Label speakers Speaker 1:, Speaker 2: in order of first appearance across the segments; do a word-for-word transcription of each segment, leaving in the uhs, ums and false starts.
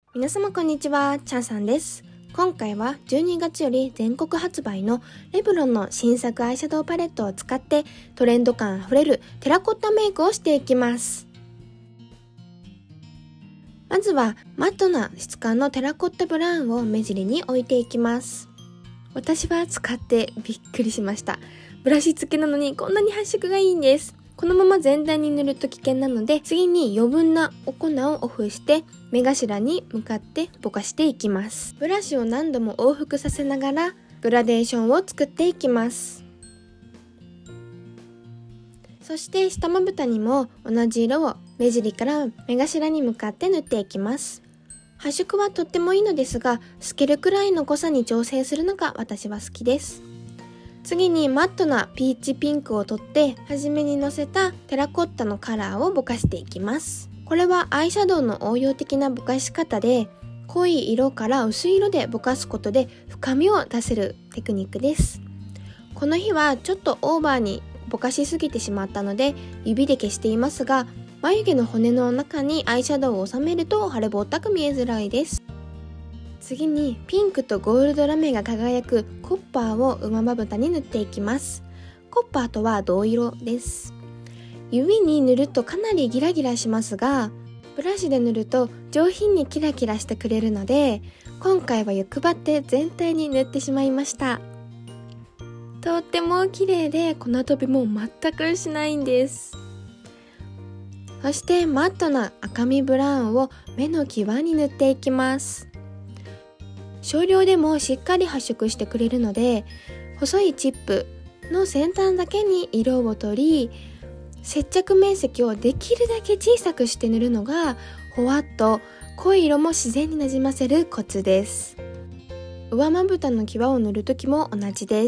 Speaker 1: 皆様こんにちは、チャンさんです。今回はじゅうにがつより全国発売のレブロンの新作アイシャドウパレットを使ってトレンド感あふれるテラコッタメイクをしていきます。まずはマットな質感のテラコッタブラウンを目尻に置いていきます。私は使ってびっくりしました。ブラシ付けなのにこんなに発色がいいんです。このまま全体に塗ると危険なので、次に余分なお粉をオフして目頭に向かってぼかしていきます。ブラシを何度も往復させながらグラデーションを作っていきます。そして下まぶたにも同じ色を目尻から目頭に向かって塗っていきます。発色はとってもいいのですが、透けるくらいの濃さに調整するのが私は好きです。次にマットなピーチピンクを取って初めにのせたテラコッタのカラーをぼかしていきます。これはアイシャドウの応用的なぼかし方で、濃い色から薄い色でぼかすことで深みを出せるテクニックです。この日はちょっとオーバーにぼかしすぎてしまったので指で消していますが、眉毛の骨の中にアイシャドウを収めると腫れぼったく見えづらいです。次にピンクとゴールドラメが輝くコッパーを上まぶたに塗っていきます。コッパーとは銅色です。指に塗るとかなりギラギラしますが、ブラシで塗ると上品にキラキラしてくれるので、今回は欲張って全体に塗ってしまいました。とっても綺麗で粉飛びも全くしないんです。そしてマットな赤みブラウンを目の際に塗っていきます。少量でもしっかり発色してくれるので、細いチップの先端だけに色を取り、接着面積をできるだけ小さくして塗るのがほわっと濃い色も自然になじませるコツです。上まぶたの際を塗るときも同じです。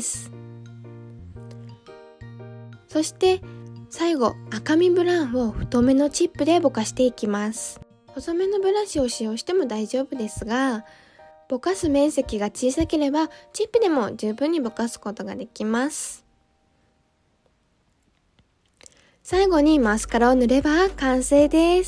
Speaker 1: そして最後赤みブラウンを太めのチップでぼかしていきます。細めのブラシを使用しても大丈夫ですが、ぼかす面積が小さければチップでも十分にぼかすことができます。最後にマスカラを塗れば完成です。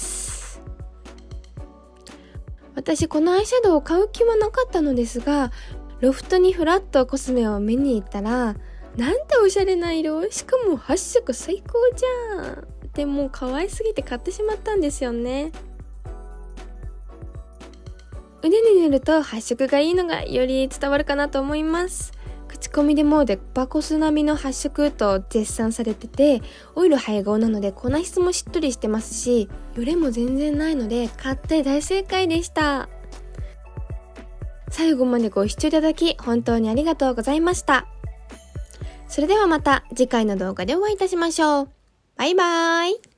Speaker 1: 私このアイシャドウを買う気はなかったのですが、ロフトにフラットコスメを見に行ったら、なんておしゃれな色、しかも発色最高じゃんで、もう可愛すぎて買ってしまったんですよね。腕に塗ると発色がいいのがより伝わるかなと思います。口コミでもデパコス並みの発色と絶賛されてて、オイル配合なので粉質もしっとりしてますし、よれも全然ないので買って大正解でした。最後までご視聴いただき本当にありがとうございました。それではまた次回の動画でお会いいたしましょう。バイバーイ。